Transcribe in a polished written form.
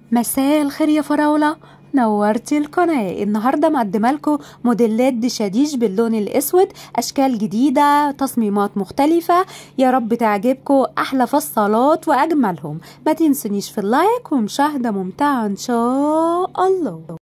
مساء الخير يا فراولة، نورتي القناة. النهاردة مقدمة لكم موديلات دشاديش باللون الاسود، اشكال جديدة، تصميمات مختلفة. يا رب تعجبكم، احلى فصالات واجملهم. ما تنسونيش في اللايك ومشاهدة ممتعة ان شاء الله.